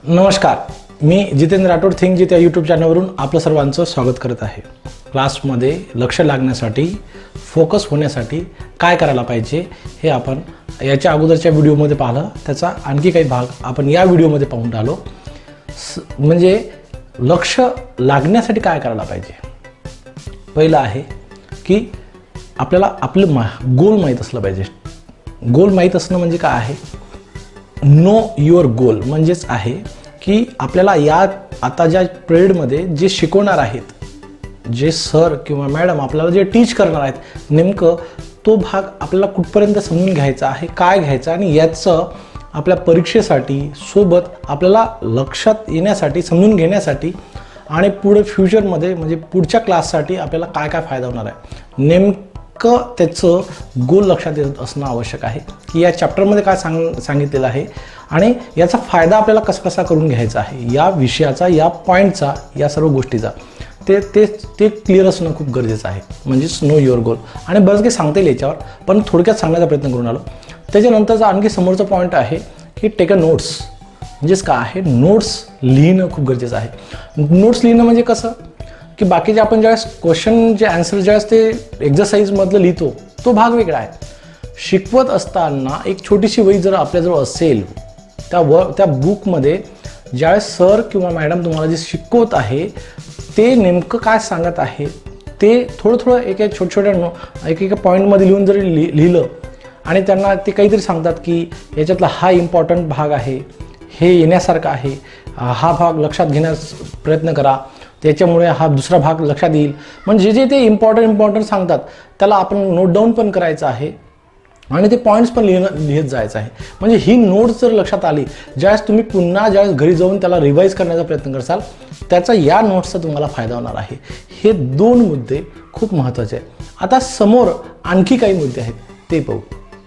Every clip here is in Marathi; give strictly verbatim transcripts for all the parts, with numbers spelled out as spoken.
नमस्कार, मी जितेंद्र राठोड थिंक जित या यूट्यूब चॅनलवरून आपलं सर्वांचं स्वागत करत आहे। क्लासमध्ये लक्ष लागण्यासाठी, फोकस होण्यासाठी काय करायला पाहिजे हे आपण याच्या अगोदरच्या व्हिडिओमध्ये पाहिलं। त्याचा आणखी काही भाग आपण या व्हिडिओमध्ये पाहून राहिलो। म्हणजे लक्ष लागण्यासाठी काय करायला पाहिजे। पहिलं आहे की आपल्याला आपलं गोल माहीत असलं पाहिजे। गोल माहीत असणं म्हणजे काय आहे? नो युअर गोल म्हणजेच आहे की आपल्याला या आता ज्या पिरियडमध्ये जे शिकवणार आहेत, जे सर किंवा मॅडम आपल्याला जे टीच करणार आहेत, नेमकं तो भाग आपल्याला कुठपर्यंत समजून घ्यायचा आहे, काय घ्यायचं आणि याचं आपल्या परीक्षेसाठी सोबत आपल्याला लक्षात येण्यासाठी, समजून घेण्यासाठी आणि पुढे फ्युचरमध्ये म्हणजे पुढच्या क्लाससाठी आपल्याला काय काय फायदा होणार आहे, नेमकं त्याचं गोल लक्षात येत असणं आवश्यक आहे की या चॅप्टरमध्ये काय सांग सांगितलेलं आहे आणि याचा फायदा आपल्याला कसा कसा करून घ्यायचा आहे, या विषयाचा, या पॉईंटचा, या सर्व गोष्टीचा ते ते ते क्लिअर असणं खूप गरजेचं आहे। म्हणजेच नो युअर गोल। आणि बरंच काही सांगता येईल याच्यावर, पण थोडक्यात सांगण्याचा प्रयत्न करून आलो। त्याच्यानंतरचा आणखी समोरचा पॉईंट आहे की टेक अ नोट्स। म्हणजेच काय आहे? नोट्स लिहिणं खूप गरजेचं आहे। नोट्स लिहिणं म्हणजे कसं की बाकीचे आपण ज्यावेळेस क्वेश्चन जे आन्सर ज्यावेळेस ते एक्झरसाईजमधलं लिहितो तो भाग वेगळा आहे। शिकवत असताना एक छोटीशी वही जर आपल्याजवळ असेल, त्या व त्या बुकमध्ये ज्यावेळेस सर किंवा मॅडम तुम्हाला जे शिकवत आहे ते नेमकं काय सांगत आहे ते थोडं थोडं एक एक छोट्या छोट्या एक एक पॉईंटमध्ये लिहून जरी लि लिहिलं आणि त्यांना ते काहीतरी सांगतात की याच्यातला हा इम्पॉर्टंट भाग आहे, हे येण्यासारखा आहे, हा भाग लक्षात घेण्यास प्रयत्न करा, त्याच्यामुळे हा दुसरा भाग लक्षात येईल। म्हणजे जे ते इम्पॉर्टंट इम्पॉर्टंट सांगतात त्याला आपण नोट डाऊन पण करायचं आहे आणि ते पॉईंट्स पण लिहिणं लिहित जायचं आहे। म्हणजे ही नोट्स जर लक्षात आली, ज्यावेळेस तुम्ही पुन्हा ज्यावेळेस घरी जाऊन त्याला रिवाईज करण्याचा प्रयत्न करसाल त्याचा या नोट्सचा तुम्हाला फायदा होणार आहे। हे दोन मुद्दे खूप महत्त्वाचे आहेत। आता समोर आणखी काही मुद्दे आहेत ते पाहू।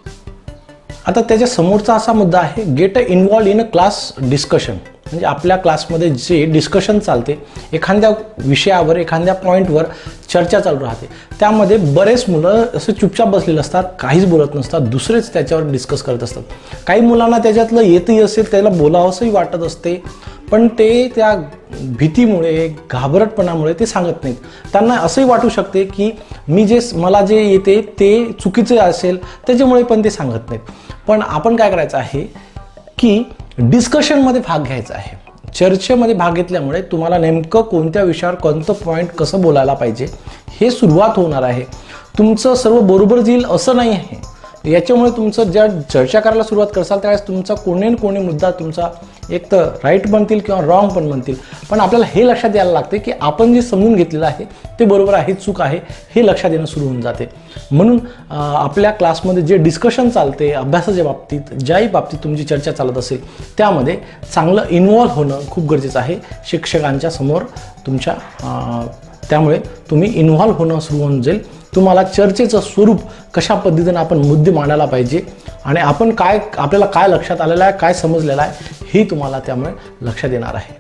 आता त्याच्या समोरचा असा मुद्दा आहे get a involve in a class discussion. म्हणजे आपल्या क्लासमध्ये जे डिस्कशन चालते, एखाद्या विषयावर, एखाद्या पॉईंटवर चर्चा चालू राहते, त्यामध्ये बरेच मुलं असं चुपचाप बसलेले असतात, काहीच बोलत नसतात, दुसरेच त्याच्यावर डिस्कस करत असतात। काही मुलांना त्याच्यातलं येतही असेल, त्याला बोलावंसंही वाटत असते, पण ते त्या भीतीमुळे, घाबरटपणामुळे ते सांगत नाहीत। त्यांना असंही वाटू शकते की मी जे मला जे येते ते चुकीचे असेल त्याच्यामुळे पण ते सांगत नाहीत। पण आपण काय करायचं आहे की डिस्कशनमध्ये भाग घ्यायचा आहे। चर्चेमध्ये भाग घेतल्यामुळे तुम्हाला नेमकं कोणत्या विषयावर कोणतं पॉईंट कसं बोलायला पाहिजे हे सुरुवात होणार आहे। तुमचं सर्व बरोबर जाईल असं नाही आहे। याच्यामुळे तुमचं ज्या चर्चा करायला सुरुवात करसाल त्यावेळेस तुमचा कोणी कोणी मुद्दा तुमचा एक तर राईट बनतील किंवा रॉंग पण बनतील, पण आपल्याला हे लक्षात यायला लागते की आपण जे समजून घेतलेलं आहे ते बरोबर आहे, चूक आहे हे लक्षात येणं सुरू होऊन जाते। म्हणून आपल्या क्लासमध्ये जे डिस्कशन चालते, अभ्यासाच्या बाबतीत, ज्याही बाबतीत तुमची चर्चा चालत असेल त्यामध्ये चांगलं इन्वॉल्व्ह होणं खूप गरजेचं आहे शिक्षकांच्या समोर तुमच्या। त्यामुळे तुम्ही इन्व्हॉल्व होणं सुरू होऊन जाईल। तुम्हाला चर्चेचं स्वरूप कशा पद्धतीने आपण मुद्दे मांडायला पाहिजे आणि आपण काय आपल्याला काय लक्षात आलेलं आहे, काय समजलेलं आहे हे तुम्हाला त्यामुळे लक्षात येणार आहे।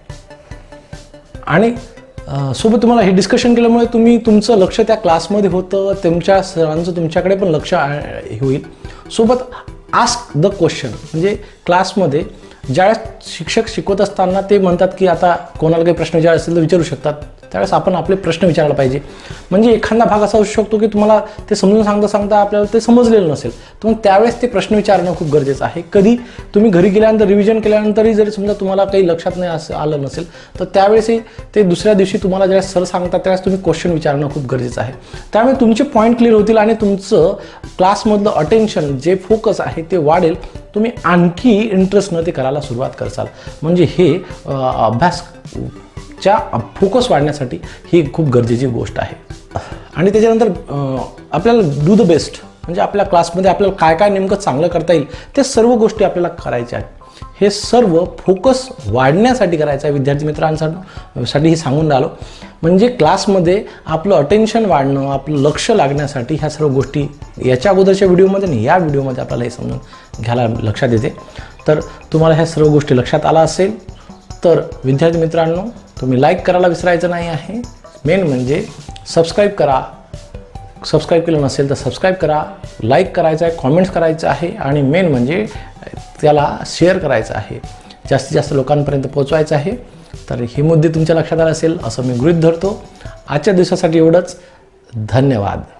आणि सोबत तुम्हाला हे डिस्कशन केल्यामुळे तुम्ही तुमचं लक्ष त्या क्लासमध्ये होतं, तुमच्या सरांचं तुमच्याकडे पण लक्ष होईल। सोबत आस्क द क्वेश्चन। म्हणजे क्लासमध्ये ज्यावेळेस शिक्षक शिकवत असताना ते म्हणतात की आता कोणाला काही प्रश्न विचारायचे असेल तर विचारू शकतात, त्यावेळेस आपण आपले प्रश्न विचारायला पाहिजे। म्हणजे एखादा भाग असा असू शकतो की तुम्हाला ते समजून सांगता सांगता आपल्याला ते समजलेलं नसेल, तर त्यावेळेस ते प्रश्न विचारणं खूप गरजेचं आहे। कधी तुम्ही घरी गेल्यानंतर रिव्हिजन केल्यानंतरही जरी समजा तुम्हाला काही लक्षात नाही असं आलं नसेल तर त्यावेळेसही ते दुसऱ्या दिवशी तुम्हाला ज्यावेळेस सर सांगतात त्यावेळेस तुम्ही क्वेश्चन विचारणं खूप गरजेचं आहे। त्यामुळे तुमचे पॉईंट क्लिअर होतील आणि तुमचं क्लासमधलं अटेन्शन जे फोकस आहे ते वाढेल। तुम्ही आणखी इंटरेस्टनं ते करायला सुरुवात करसाल। म्हणजे हे अभ्यास च्या फोकस वाढण्यासाठी ही खूप गरजेची गोष्ट आहे। आणि त्याच्यानंतर आपल्याला डू द बेस्ट। म्हणजे आपल्या क्लासमध्ये आपल्याला काय काय नेमकं चांगलं करता येईल ते सर्व गोष्टी आपल्याला करायच्या आहेत। हे सर्व फोकस वाढण्यासाठी करायचं आहे विद्यार्थी मित्रांसाठी हे सांगून राहिलो। म्हणजे क्लासमध्ये आपलं अटेन्शन वाढणं, आपलं लक्ष लागण्यासाठी ह्या सर्व गोष्टी याच्या अगोदरच्या व्हिडिओमध्ये आणि या व्हिडिओमध्ये आपल्याला हे समजून घ्यायला लक्षात येते। तर तुम्हाला ह्या सर्व गोष्टी लक्षात आला असेल तर विद्यार्थी मित्रांनो तुम्ही लाईक करायला विसरायचं नाही आहे। मेन म्हणजे सबस्क्राईब करा, सबस्क्राईब केलं नसेल तर सबस्क्राईब करा, लाईक करायचं आहे, कॉमेंट्स करायचं आहे आणि मेन म्हणजे त्याला शेअर करायचं आहे। जास्तीत जास्त लोकांपर्यंत पोहोचवायचं आहे। तर ही मुद्दे तुमच्या लक्षात आला असेल असं मी गृहीत धरतो। आजच्या दिवसासाठी एवढंच। धन्यवाद।